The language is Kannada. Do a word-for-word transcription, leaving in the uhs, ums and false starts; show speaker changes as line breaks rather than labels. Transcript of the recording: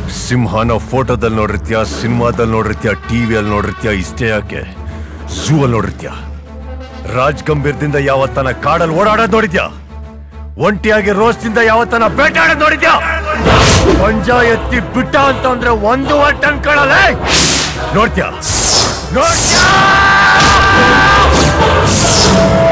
ಸಿಂಹನ ಫೋಟೋದಲ್ಲಿ ನೋಡಿರ್ತೀಯ, ಸಿನಿಮಾದಲ್ಲಿ ನೋಡಿರ್ತೀಯ, ಟಿವಿಯಲ್ಲಿ ನೋಡಿರ್ತೀಯ, ಇಷ್ಟೇ ಯಾಕೆ ಝೂ ಅಲ್ಲಿ ನೋಡಿರ್ತೀಯ. ರಾಜ್ ಗಂಭೀರದಿಂದ ಯಾವತ್ತನ ಕಾಡಲ್ಲಿ ಓಡಾಡೋದು ನೋಡಿದ್ಯಾ? ಒಂಟಿಯಾಗಿ ರೋಸ್ನಿಂದ ಯಾವತ್ತನ ಬೇಟಾಡೋದು ನೋಡಿದ್ಯಾ? ಪಂಜ ಎತ್ತಿ ಬಿಟ್ಟ ಅಂತಂದ್ರೆ ಒಂದು ಟನ್ ಕಳಲ್ಲ ನೋಡ್ತೀಯ ನೋಡ್ತೀಯ